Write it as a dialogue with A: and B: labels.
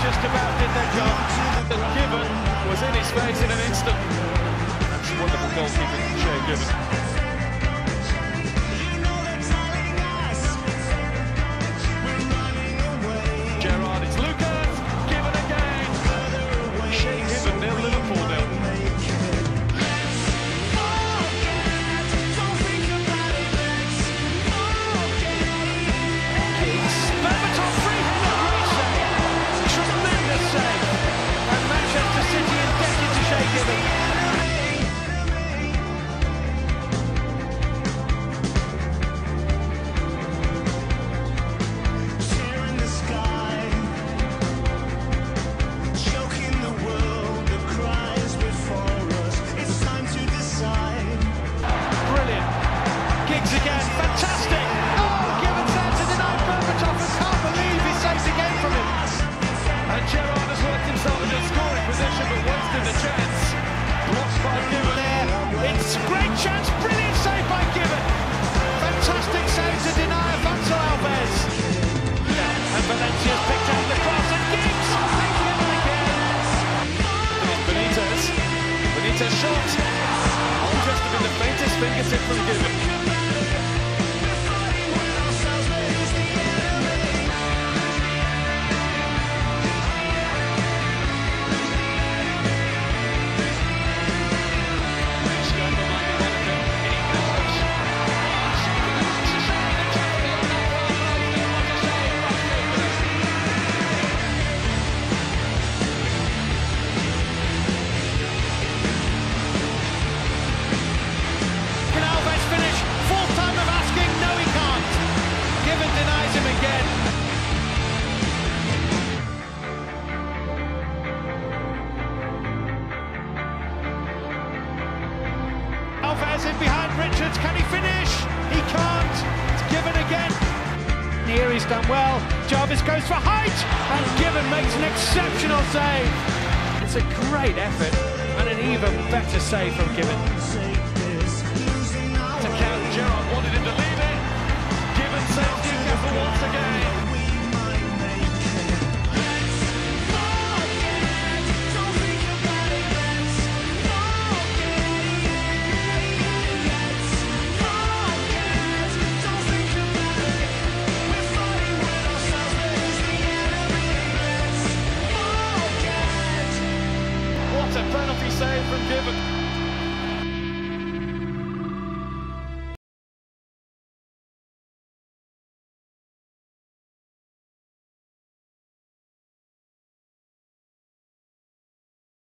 A: just about did their job. The Given was in his face in an instant. That's wonderful goalkeeping from Shay Given. It's Lucas, Given again. Shay Given, 0 Liverpool 0. Berbatov free-header, great save. Tremendous save. And Manchester City indebted to Shay Given. Again, fantastic! Oh, Given there to deny Berbatov, and can't believe he saves again from him. And Gerrard has worked himself into a scoring position, but wasted the chance. Blocked by Given there. It's a great chance, brilliant save by Given. Fantastic save to deny Afonso Alves. And Valencia's picked out the cross, and Giggs! And Given again. Benitez shot. Oh, just to be the faintest fingertip from Given. Denies him again. Alves in behind Richards, can he finish? He can't. It's Given again. Neary's done well. Jarvis goes for height, and Given makes an exceptional save. It's a great effort, and an even better save from Given. To count, Gerrard wanted him to leave it. Given saves Newcastle once again. What a penalty save from Given.